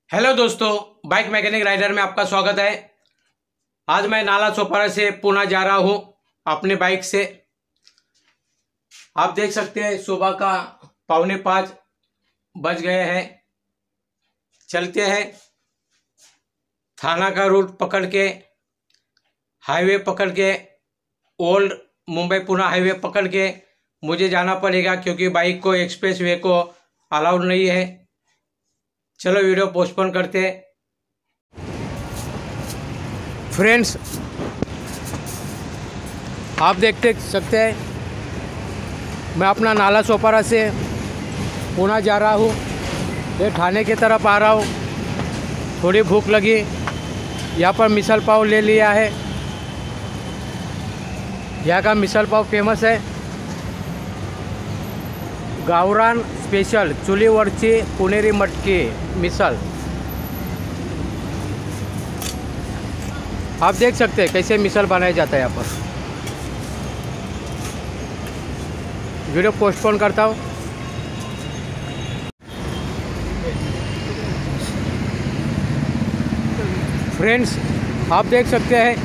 Hello दोस्तों, bike mechanic rider में आपका स्वागत है। आज मैं नाला चौपारा से पुणे जा रहा हूँ अपने बाइक से। आप देख सकते हैं सुबह का 4:45 बज गए हैं। चलते हैं थाना का रूट पकड़ के, हाईवे पकड़ के, ओल्ड मुंबई पुणे हाईवे पकड़ के मुझे जाना पड़ेगा क्योंकि बाइक को एक्सप्रेस वे को अलाउड नहीं है। चलो वीडियो पोस्टपोन करते हैं। फ्रेंड्स, आप देखते सकते हैं मैं अपना नाला चौपारा से पुणे जा रहा हूँ। ये थाने की तरफ आ रहा हूँ। थोड़ी भूख लगी, यहाँ पर मिसल पाव ले लिया है। यहाँ का मिसल पाव फेमस है। गावरान स्पेशल चुलीवरची पुणेरी मटकी मिसल। आप देख सकते हैं कैसे मिसल बनाया जाता है। यहाँ पर वीडियो पोस्टपोन करता हूँ। फ्रेंड्स, आप देख सकते हैं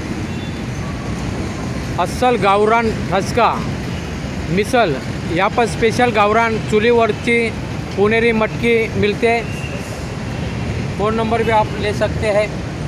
अस्सल गावरान ठसका मिसल। यहाँ पर स्पेशल गावरान चुलीवरची पुणेरी मटकी मिलते हैं। फ़ोन नंबर भी आप ले सकते हैं।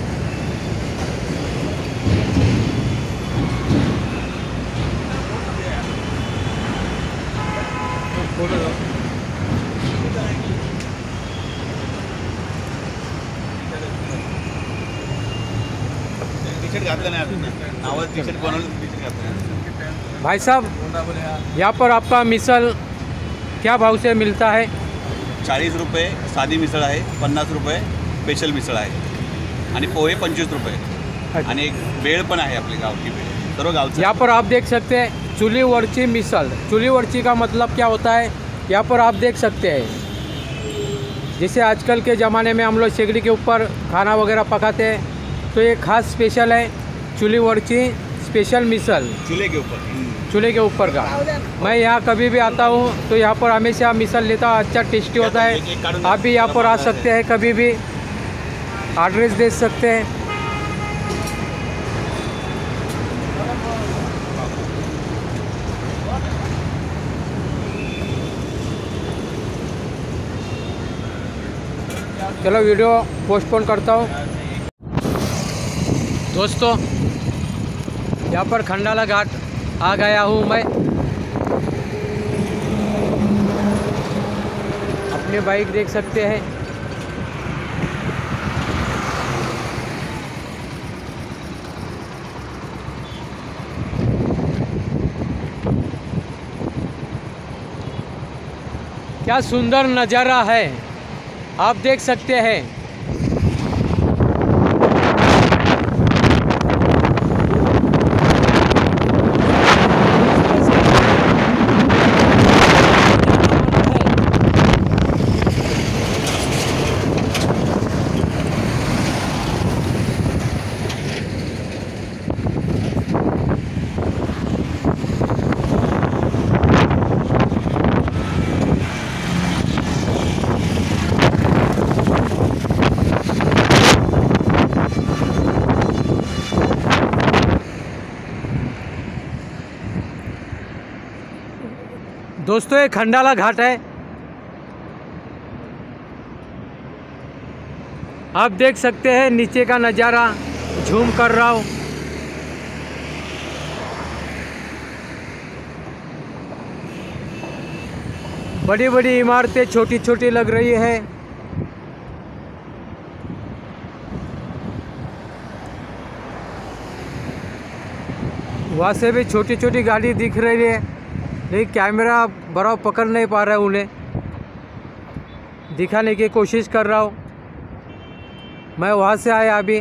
भाई साहब, यहाँ पर आपका मिसल क्या भाव से मिलता है? 40 रुपये साधी मिसळ आहे, 50 रुपये स्पेशल मिसळ आहे आणि पोहे 25 रुपये आणि एक भेळ पण आहे, आपली गावठी भेळ, सर्व गावचं। यहाँ पर आप देख सकते हैं चुलीवरची मिसल। चुलीवरची का मतलब क्या होता है? यहाँ पर आप देख सकते हैं जैसे आजकल के ज़माने में हम लोग शेगड़ी के ऊपर खाना वगैरह पकाते हैं, तो ये खास स्पेशल है चुलीवरची स्पेशल मिसल। चूल्हे के ऊपर का मैं यहाँ कभी भी आता हूँ तो यहाँ पर हमेशा मिसल लेता हूँ। अच्छा टेस्टी होता है। आप भी यहाँ पर आ सकते हैं, कभी भी एड्रेस दे सकते हैं। चलो वीडियो पोस्टपोन करता हूँ। दोस्तों, यहाँ पर खंडाला घाट आ गया हूँ मैं। अपनी बाइक देख सकते हैं। क्या सुंदर नज़ारा है, आप देख सकते हैं। दोस्तों, ये खंडाला घाट है। आप देख सकते हैं नीचे का नज़ारा, झूम कर रहा हूँ। बड़ी बड़ी इमारतें छोटी छोटी लग रही है। वहाँ से भी छोटी छोटी गाड़ी दिख रही है, लेकिन कैमरा बराबर पकड़ नहीं पा रहा है। उन्हें दिखाने की कोशिश कर रहा हूँ। मैं वहाँ से आया अभी।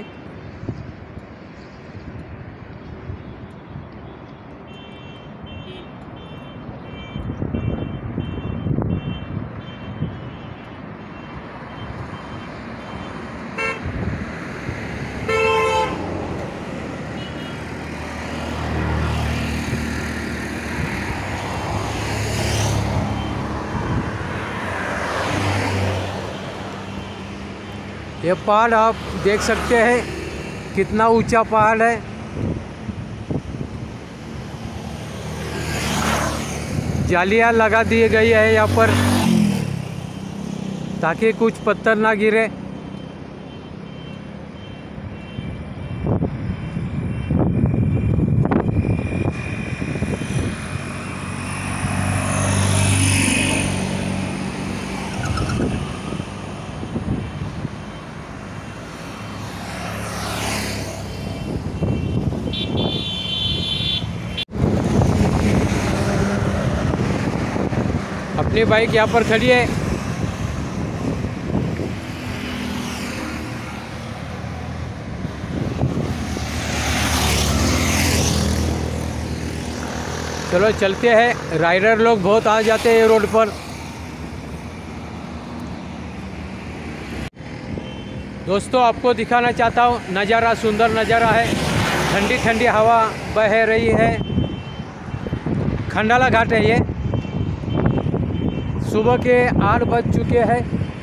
ये पहाड़ आप देख सकते हैं कितना ऊंचा पहाड़ है। जालियां लगा दी गई है यहाँ पर ताकि कुछ पत्थर ना गिरे। अपनी बाइक यहाँ पर खड़ी है। चलो चलते हैं। राइडर लोग बहुत आ जाते हैं रोड पर। दोस्तों आपको दिखाना चाहता हूँ नज़ारा, सुंदर नज़ारा है। ठंडी ठंडी हवा बह रही है। खंडाला घाट है ये। सुबह के 8 बज चुके हैं।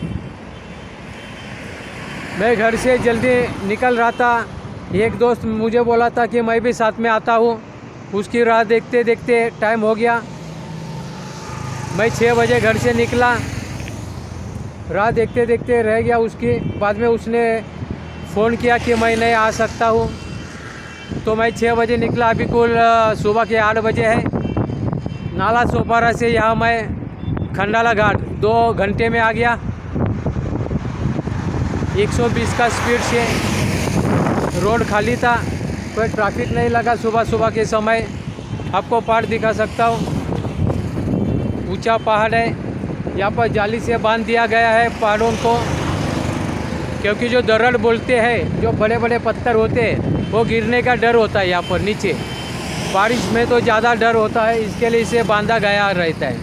मैं घर से जल्दी निकल रहा था। एक दोस्त मुझे बोला था कि मैं भी साथ में आता हूँ। उसकी राह देखते देखते टाइम हो गया। मैं 6 बजे घर से निकला। राह देखते देखते रह गया। उसके बाद में उसने फ़ोन किया कि मैं नहीं आ सकता हूँ, तो मैं 6 बजे निकला। अभी कुल सुबह के 8 बजे है। नाला सोपारा से यहाँ मैं खंडाला घाट 2 घंटे में आ गया। 120 का स्पीड से। रोड खाली था, कोई ट्रैफिक नहीं लगा। सुबह सुबह के समय आपको पहाड़ दिखा सकता हूँ। ऊंचा पहाड़ है। यहाँ पर जाली से बांध दिया गया है पहाड़ों को, क्योंकि जो दर्रड़ बोलते हैं, जो बड़े बड़े पत्थर होते हैं, वो गिरने का डर होता है यहाँ पर नीचे। बारिश में तो ज़्यादा डर होता है, इसके लिए इसे बांधा गया रहता है।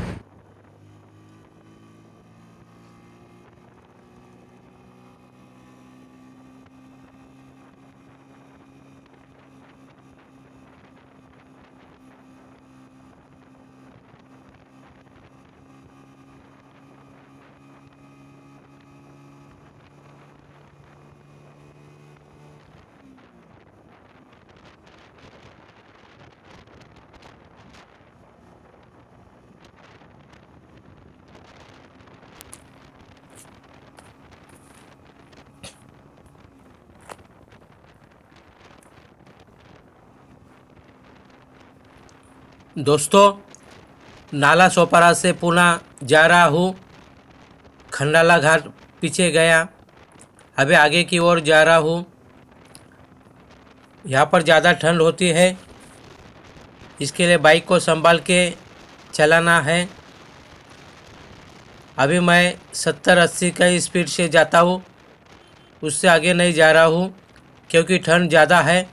दोस्तों नाला सोपारा से पुनः जा रहा हूँ। खंडाला घाट पीछे गया, अभी आगे की ओर जा रहा हूँ। यहाँ पर ज़्यादा ठंड होती है, इसके लिए बाइक को संभाल के चलाना है। अभी मैं 70-80 का स्पीड से जाता हूँ, उससे आगे नहीं जा रहा हूँ क्योंकि ठंड ज़्यादा है।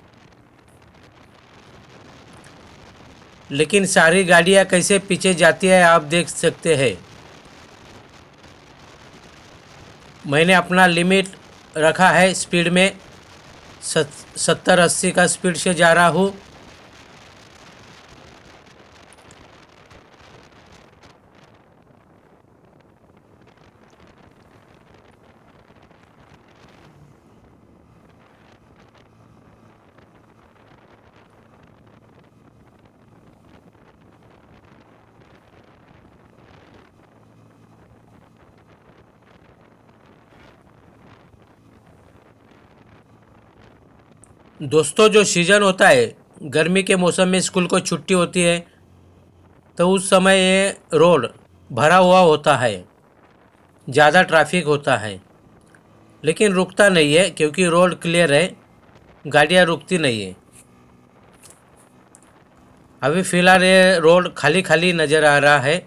लेकिन सारी गाड़ियाँ कैसे पीछे जाती है आप देख सकते हैं। मैंने अपना लिमिट रखा है स्पीड में, 70-80 का स्पीड से जा रहा हूँ। दोस्तों जो सीज़न होता है, गर्मी के मौसम में स्कूल को छुट्टी होती है, तो उस समय ये रोड भरा हुआ होता है, ज़्यादा ट्रैफिक होता है। लेकिन रुकता नहीं है क्योंकि रोड क्लियर है, गाड़ियाँ रुकती नहीं है। अभी फ़िलहाल ये रोड खाली खाली नज़र आ रहा है।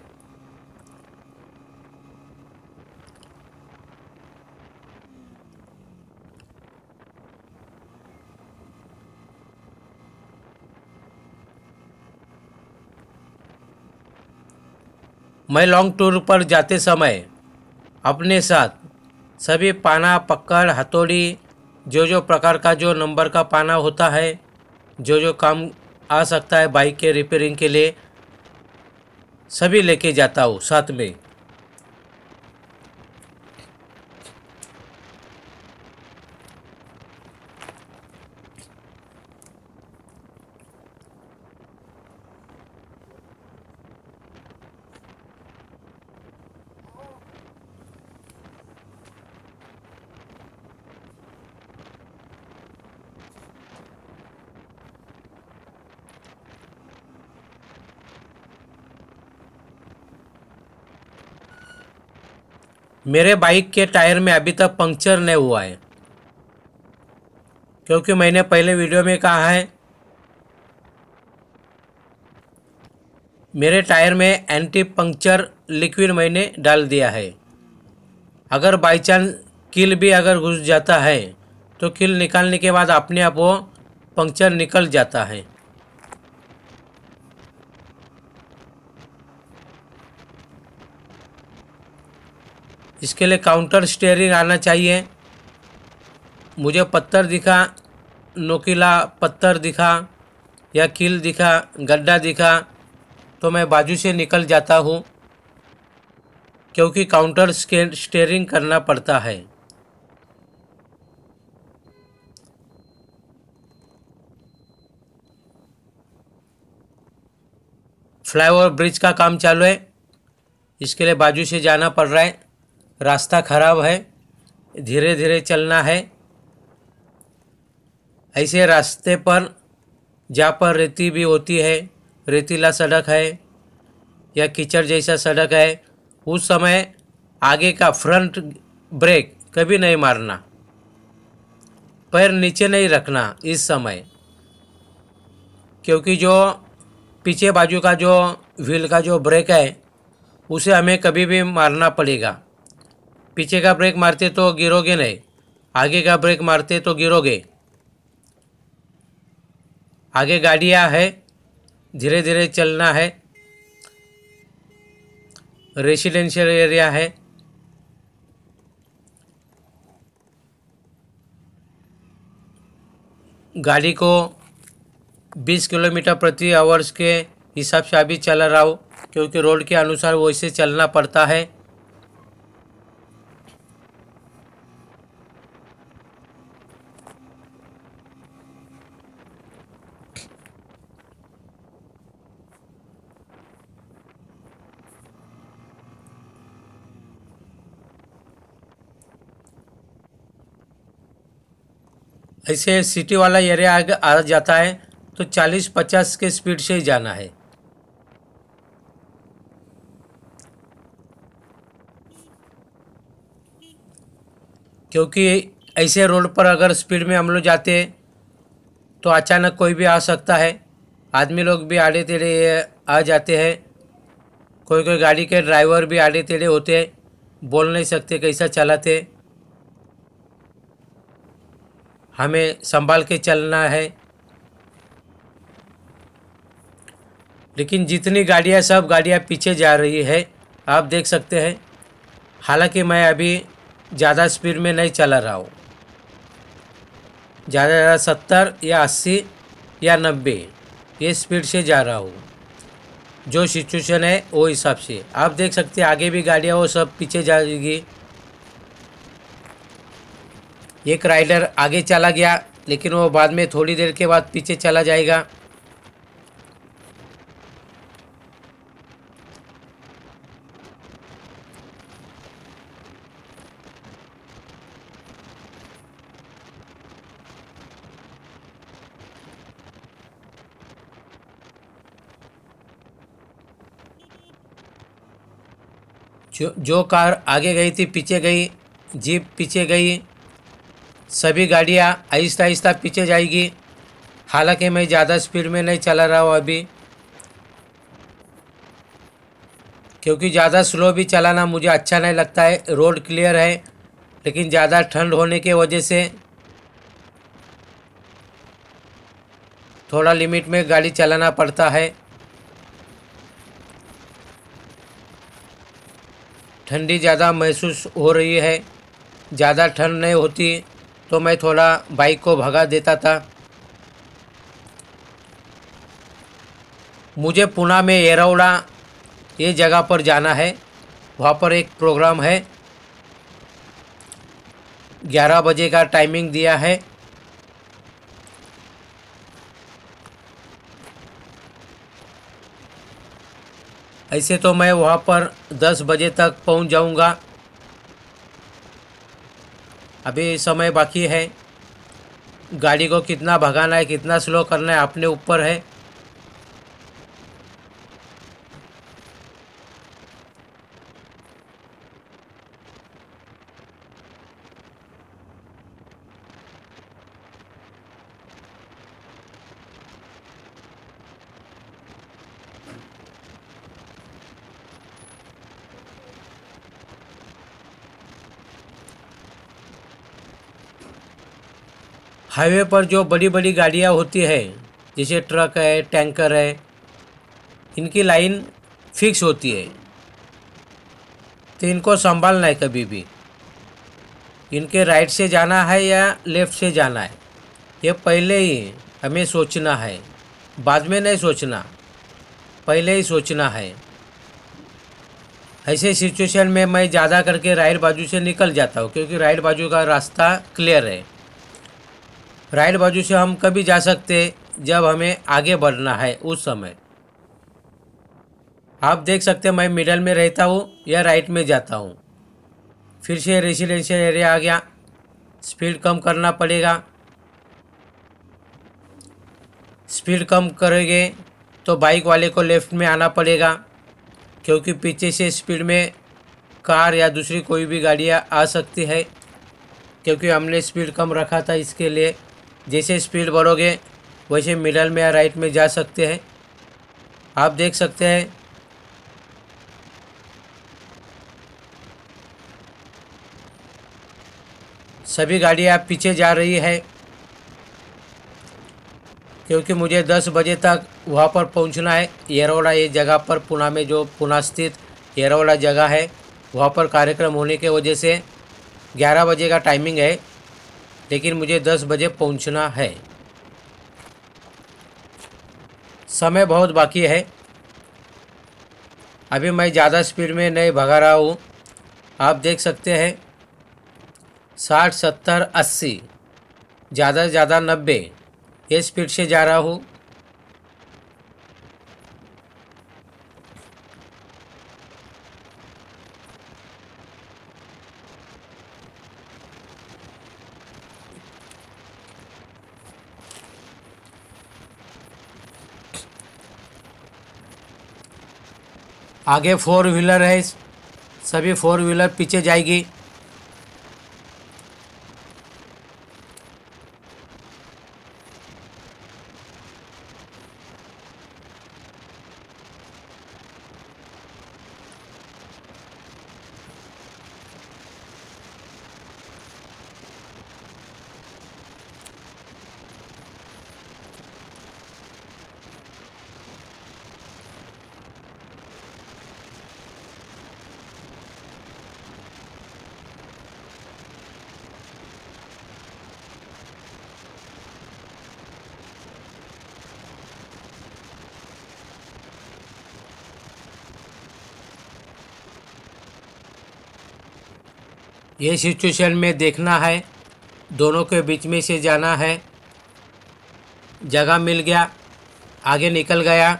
मैं लॉन्ग टूर पर जाते समय अपने साथ सभी पाना, पकड़, हथौड़ी, जो प्रकार का जो नंबर का पाना होता है, जो काम आ सकता है बाइक के रिपेयरिंग के लिए, सभी लेके जाता हूँ साथ में। मेरे बाइक के टायर में अभी तक पंक्चर नहीं हुआ है, क्योंकि मैंने पहले वीडियो में कहा है मेरे टायर में एंटी पंक्चर लिक्विड मैंने डाल दिया है। अगर बाई चांस कील भी अगर घुस जाता है तो कील निकालने के बाद अपने आप वो पंक्चर निकल जाता है। इसके लिए काउंटर स्टीयरिंग आना चाहिए। मुझे पत्थर दिखा, नोकीला पत्थर दिखा या कील दिखा, गड्ढा दिखा तो मैं बाजू से निकल जाता हूँ, क्योंकि काउंटर स्टीयरिंग करना पड़ता है। फ्लाईओवर ब्रिज का काम चालू है, इसके लिए बाजू से जाना पड़ रहा है। रास्ता खराब है, धीरे धीरे चलना है। ऐसे रास्ते पर जहाँ पर रेती भी होती है, रेतीला सड़क है या कीचड़ जैसा सड़क है, उस समय आगे का फ्रंट ब्रेक कभी नहीं मारना, पैर नीचे नहीं रखना इस समय, क्योंकि जो पीछे बाजू का जो व्हील का जो ब्रेक है उसे हमें कभी भी मारना पड़ेगा। पीछे का ब्रेक मारते तो गिरोगे नहीं, आगे का ब्रेक मारते तो गिरोगे। आगे गाड़ियाँ है, धीरे धीरे चलना है। रेसिडेंशियल एरिया है। गाड़ी को 20 किलोमीटर प्रति आवर्स के हिसाब से अभी चला रहा हूँ, क्योंकि रोड के अनुसार वैसे चलना पड़ता है। ऐसे सिटी वाला एरिया आ जाता है तो 40-50 के स्पीड से ही जाना है। क्योंकि ऐसे रोड पर अगर स्पीड में हम लोग जाते हैं तो अचानक कोई भी आ सकता है। आदमी लोग भी आड़े टेढ़े आ जाते हैं। कोई कोई गाड़ी के ड्राइवर भी आड़े टेढ़े होते हैं, बोल नहीं सकते कैसा चलाते। हमें संभाल के चलना है। लेकिन जितनी गाड़ियाँ, सब गाड़ियाँ पीछे जा रही है, आप देख सकते हैं। हालांकि मैं अभी ज़्यादा स्पीड में नहीं चला रहा हूँ, ज़्यादा 70 या 80 या 90 ये स्पीड से जा रहा हूँ। जो सिचुएशन है वो हिसाब से आप देख सकते हैं। आगे भी गाड़ियाँ वो सब पीछे जाएगी। एक राइडर आगे चला गया, लेकिन वो बाद में थोड़ी देर के बाद पीछे चला जाएगा। जो कार आगे गई थी पीछे गई, जीप पीछे गई, सभी गाड़ियाँ आहिस्ता आहिस्ता पीछे जाएगी। हालांकि मैं ज़्यादा स्पीड में नहीं चला रहा हूँ अभी, क्योंकि ज़्यादा स्लो भी चलाना मुझे अच्छा नहीं लगता है। रोड क्लियर है, लेकिन ज़्यादा ठंड होने के वजह से थोड़ा लिमिट में गाड़ी चलाना पड़ता है। ठंडी ज़्यादा महसूस हो रही है। ज़्यादा ठंड नहीं होती तो मैं थोड़ा बाइक को भगा देता था। मुझे पुणे में येरवड़ा ये जगह पर जाना है। वहाँ पर एक प्रोग्राम है, 11 बजे का टाइमिंग दिया है। ऐसे तो मैं वहाँ पर 10 बजे तक पहुँच जाऊँगा। अभी समय बाकी है। गाड़ी को कितना भगाना है, कितना स्लो करना है, अपने ऊपर है। हाईवे पर जो बड़ी बड़ी गाड़ियाँ होती है, जैसे ट्रक है, टैंकर है, इनकी लाइन फिक्स होती है, तो इनको संभालना है। कभी भी इनके राइट से जाना है या लेफ़्ट से जाना है, ये पहले ही हमें सोचना है, बाद में नहीं सोचना, पहले ही सोचना है। ऐसे सिचुएशन में मैं ज़्यादा करके राइट बाजू से निकल जाता हूँ, क्योंकि राइट बाजू का रास्ता क्लियर है। राइट बाजू से हम कभी जा सकते जब हमें आगे बढ़ना है उस समय। आप देख सकते हैं मैं मिडल में रहता हूँ या राइट में जाता हूँ। फिर से रेसिडेंशियल एरिया आ गया, स्पीड कम करना पड़ेगा। स्पीड कम करेंगे तो बाइक वाले को लेफ़्ट में आना पड़ेगा, क्योंकि पीछे से स्पीड में कार या दूसरी कोई भी गाड़ियाँ आ सकती है, क्योंकि हमने स्पीड कम रखा था इसके लिए। जैसे स्पीड बढ़ोगे वैसे मिडल में या राइट में जा सकते हैं। आप देख सकते हैं सभी गाड़ियाँ पीछे जा रही है, क्योंकि मुझे 10 बजे तक वहाँ पर पहुँचना है। येरवड़ा ये जगह पर, पुणे में जो पुणे स्थित येरवड़ा जगह है, वहाँ पर कार्यक्रम होने के वजह से 11 बजे का टाइमिंग है, लेकिन मुझे 10 बजे पहुँचना है। समय बहुत बाकी है। अभी मैं ज़्यादा स्पीड में नहीं भगा रहा हूँ। आप देख सकते हैं 60, 70, 80, ज़्यादा से ज़्यादा 90 ये स्पीड से जा रहा हूँ। आगे 4 व्हीलर है, सभी 4 व्हीलर पीछे जाएगी। ये सिचुएशन में देखना है, दोनों के बीच में से जाना है। जगह मिल गया, आगे निकल गया।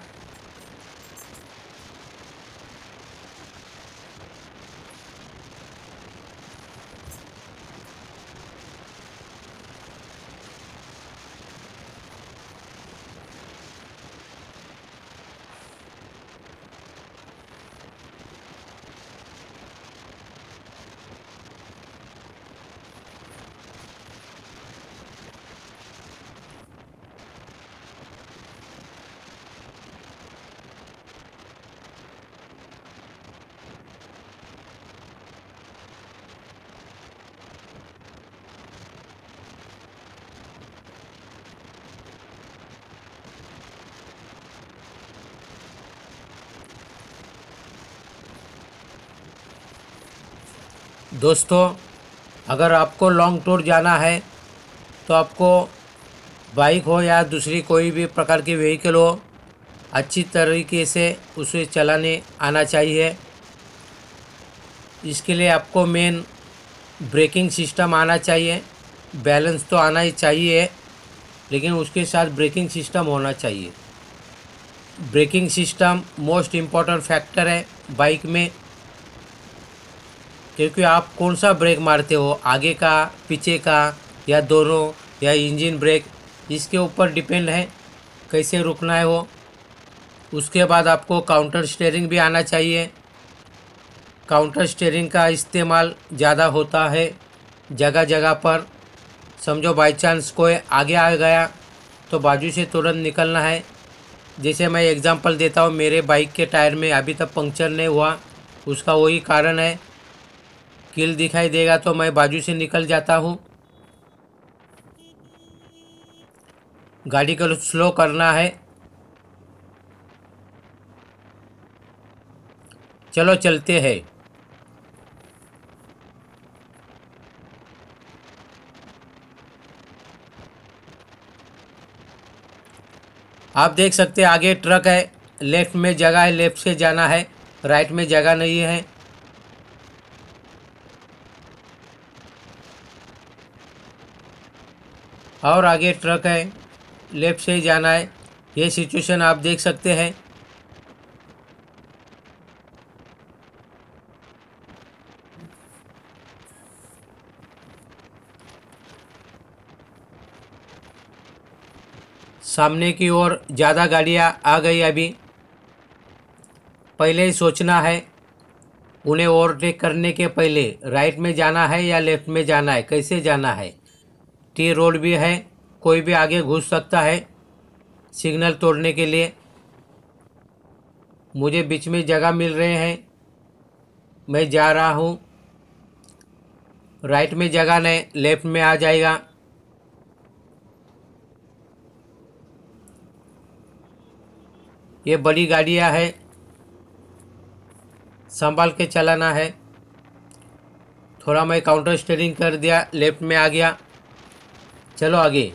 दोस्तों, अगर आपको लॉन्ग टूर जाना है तो आपको बाइक हो या दूसरी कोई भी प्रकार की व्हीकल हो, अच्छी तरीके से उसे चलाने आना चाहिए। इसके लिए आपको मेन ब्रेकिंग सिस्टम आना चाहिए। बैलेंस तो आना ही चाहिए, लेकिन उसके साथ ब्रेकिंग सिस्टम होना चाहिए। Braking system most important factor है बाइक में, क्योंकि आप कौन सा ब्रेक मारते हो, आगे का, पीछे का या दोनों, या इंजन ब्रेक, इसके ऊपर डिपेंड है कैसे रुकना है वो। उसके बाद आपको काउंटर स्टीयरिंग भी आना चाहिए। काउंटर स्टीयरिंग का इस्तेमाल ज़्यादा होता है जगह जगह पर। समझो बाई चांस कोई आगे आ गया तो बाजू से तुरंत निकलना है। जैसे मैं एग्जांपल देता हूँ, मेरे बाइक के टायर में अभी तक पंक्चर नहीं हुआ, उसका वही कारण है। कील दिखाई देगा तो मैं बाजू से निकल जाता हूँ। गाड़ी को स्लो करना है। चलो चलते हैं। आप देख सकते हैं आगे ट्रक है, लेफ्ट में जगह है, लेफ्ट से जाना है, राइट में जगह नहीं है। और आगे ट्रक है, लेफ्ट से ही जाना है। ये सिचुएशन आप देख सकते हैं। सामने की ओर ज़्यादा गाड़ियाँ आ गई। अभी पहले ही सोचना है, उन्हें ओवरटेक करने के पहले राइट में जाना है या लेफ्ट में जाना है, कैसे जाना है। टी रोड भी है, कोई भी आगे घुस सकता है सिग्नल तोड़ने के लिए। मुझे बीच में जगह मिल रहे हैं, मैं जा रहा हूँ। राइट में जगह नहीं, लेफ्ट में आ जाएगा। ये बड़ी गाड़ियाँ है, संभाल के चलाना है। थोड़ा मैं काउंटर स्टीयरिंग कर दिया, लेफ्ट में आ गया। चलो आगे।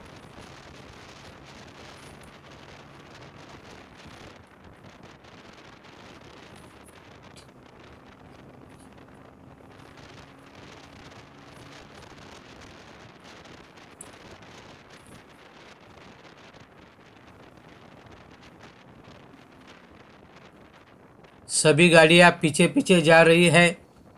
सभी गाड़ियाँ पीछे पीछे जा रही है।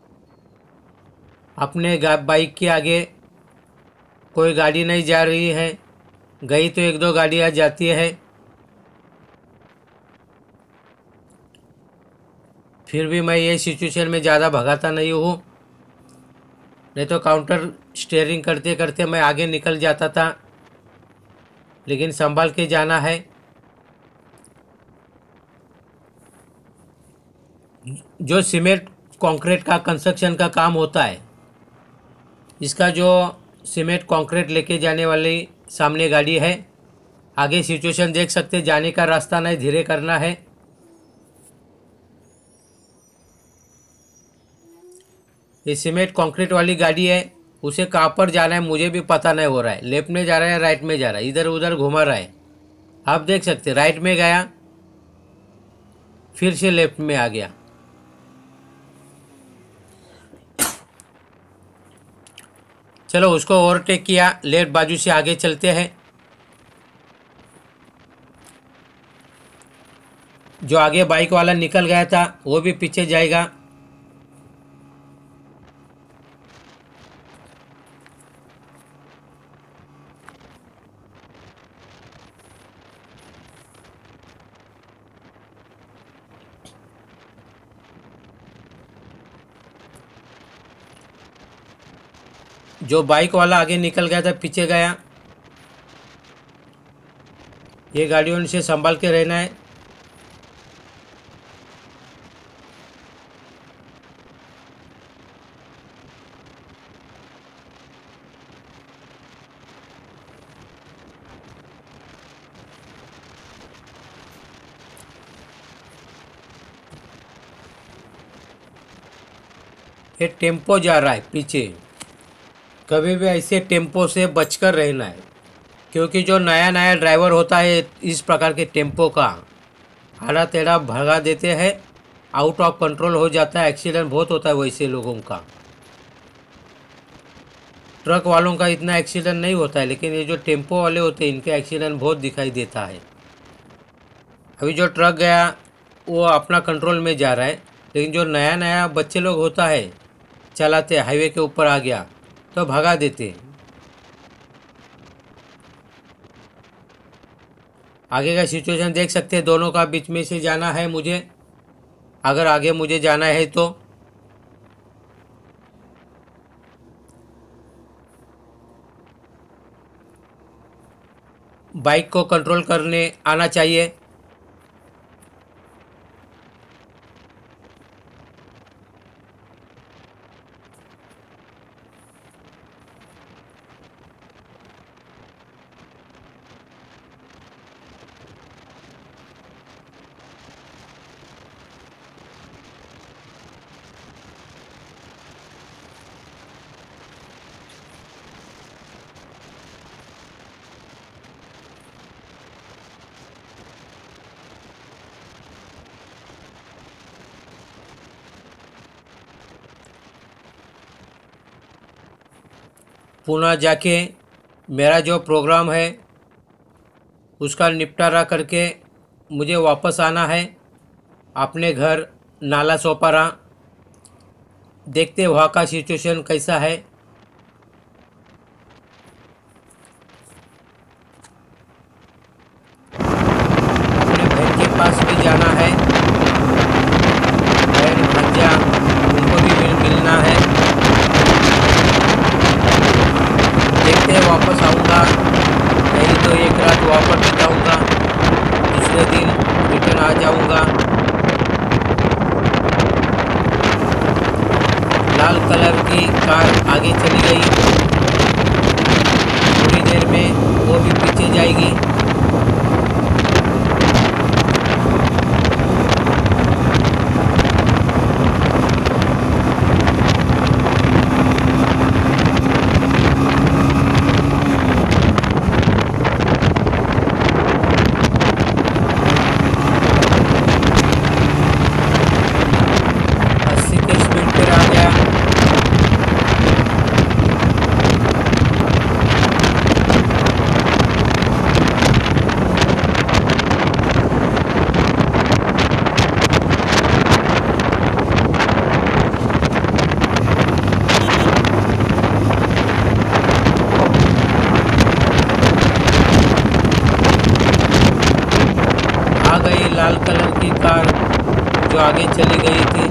अपने बाइक के आगे कोई गाड़ी नहीं जा रही है, गई तो एक दो गाड़ियाँ जाती है। फिर भी मैं ये सिचुएशन में ज़्यादा भगाता नहीं हूँ, नहीं तो काउंटर स्टीयरिंग करते करते मैं आगे निकल जाता था। लेकिन संभाल के जाना है। जो सीमेंट कंक्रीट का कंस्ट्रक्शन का काम होता है, इसका जो सीमेंट कंक्रीट लेके जाने वाली सामने गाड़ी है। आगे सिचुएशन देख सकते, जाने का रास्ता नहीं, धीरे करना है। ये सीमेंट कंक्रीट वाली गाड़ी है, उसे कहाँ पर जाना है मुझे भी पता नहीं हो रहा है। लेफ्ट में जा रहा है, राइट में जा रहा है, इधर उधर घुमा रहा है। आप देख सकते राइट में गया, फिर से लेफ्ट में आ गया। चलो उसको ओवरटेक किया, लेफ्ट बाजू से आगे चलते हैं। जो आगे बाइक वाला निकल गया था वो भी पीछे जाएगा। जो बाइक वाला आगे निकल गया था पीछे गया। ये गाड़ियों से संभाल के रहना है। ये टेम्पो जा रहा है पीछे, कभी भी ऐसे टेम्पो से बचकर रहना है, क्योंकि जो नया नया ड्राइवर होता है इस प्रकार के टेम्पो का आड़ा टेढ़ा भगा देते हैं, आउट ऑफ कंट्रोल हो जाता है, एक्सीडेंट बहुत होता है वैसे लोगों का। ट्रक वालों का इतना एक्सीडेंट नहीं होता है, लेकिन ये जो टेम्पो वाले होते हैं इनके एक्सीडेंट बहुत दिखाई देता है। अभी जो ट्रक गया वो अपना कंट्रोल में जा रहा है, लेकिन जो नया नया बच्चे लोग होता है चलाते, हाईवे के ऊपर आ गया तो भगा देते। आगे का सिचुएशन देख सकते हैं, दोनों का बीच में से जाना है मुझे, अगर आगे मुझे जाना है तो। बाइक को कंट्रोल करने आना चाहिए। पुणे जाके मेरा जो प्रोग्राम है उसका निपटारा करके मुझे वापस आना है अपने घर नाला सोपारा। देखते वहाँ का सिचुएशन कैसा है। अपने बहन के पास भी जाना है, बहन भंजा उनको भी मिलना है। देखते हैं वापस आऊँगा, नहीं तो एक रात वहाँ पर बिताऊँगा, दूसरे दिन रिटर्न आ जाऊँगा। लाल कलर की कार आगे चली गई, थोड़ी देर में वो भी पीछे जाएगी। लाल कलर की कार जो आगे चली गई थी।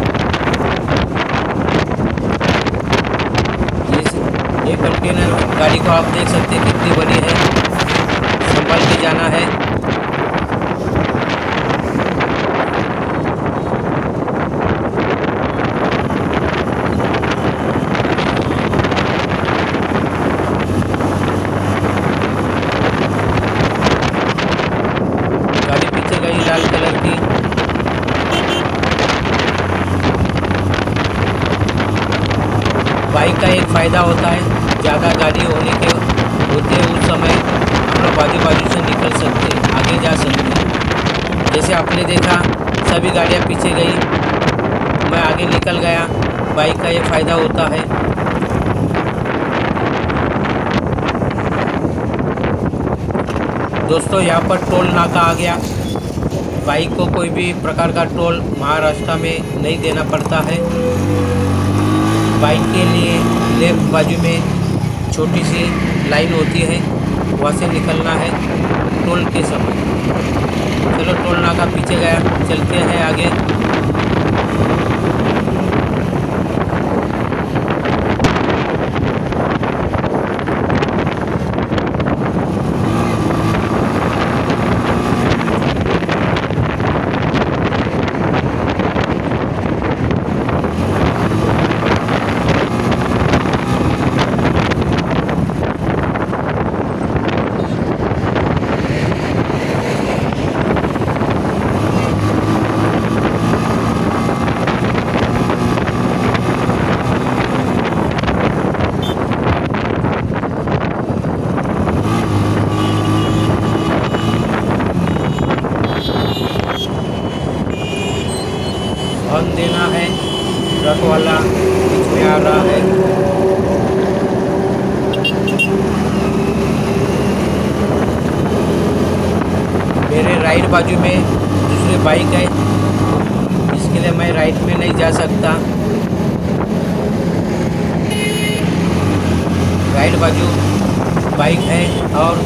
ये कंटेनर गाड़ी को आप देख सकते हैं कितनी बड़ी है, संभाल के जाना है। लाल कलर की बाइक का एक फ़ायदा होता है, ज़्यादा गाड़ी होने के होते उस समय हम लोग बाजू से निकल सकते हैं, आगे जा सकते हैं। जैसे आपने देखा सभी गाड़ियाँ पीछे गई, मैं आगे निकल गया, बाइक का ये फ़ायदा होता है। दोस्तों यहाँ पर टोल नाका आ गया। बाइक को कोई भी प्रकार का टोल महाराष्ट्र में नहीं देना पड़ता है। बाइक के लिए लेफ्ट बाजू में छोटी सी लाइन होती है, वहाँ से निकलना है टोल के समय। चलो टोल नाका पीछे गया, चलते हैं आगे। हॉर्न देना है, ट्रक वाला बीच में आ रहा है। मेरे राइट बाजू में दूसरी बाइक है, इसके लिए मैं राइट में नहीं जा सकता। राइट बाजू बाइक है और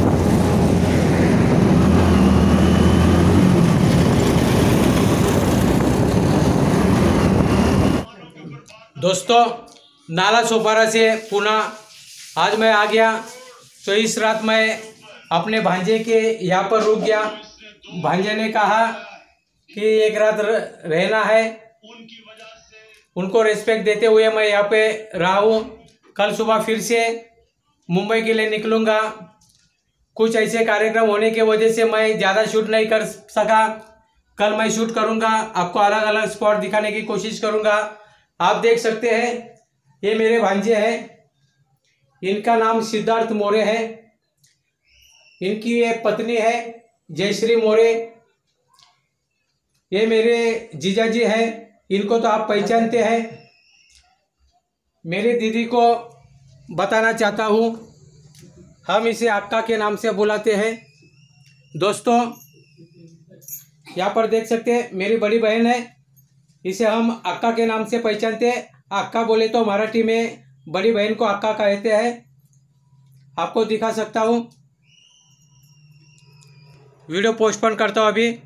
दोस्तों नाला सोपारा से पुणे आज मैं आ गया। तो इस रात मैं अपने भांजे के यहाँ पर रुक गया। भांजे ने कहा कि एक रात रहना है, उनको रिस्पेक्ट देते हुए मैं यहाँ पे रहा हूँ। कल सुबह फिर से मुंबई के लिए निकलूँगा। कुछ ऐसे कार्यक्रम होने की वजह से मैं ज़्यादा शूट नहीं कर सका। कल मैं शूट करूँगा, आपको अलग अलग स्पॉट दिखाने की कोशिश करूँगा। आप देख सकते हैं ये मेरे भांजे हैं, इनका नाम सिद्धार्थ मोरे है। इनकी ये पत्नी है जयश्री मोरे। ये मेरे जीजाजी हैं, इनको तो आप पहचानते हैं। मेरी दीदी को बताना चाहता हूँ। हम इसे अक्का के नाम से बुलाते हैं। दोस्तों यहाँ पर देख सकते हैं मेरी बड़ी बहन है, इसे हम अक्का के नाम से पहचानते हैं। अक्का बोले तो मराठी में बड़ी बहन को अक्का कहते हैं। आपको दिखा सकता हूँ, वीडियो पोस्टपोन करता हूँ अभी।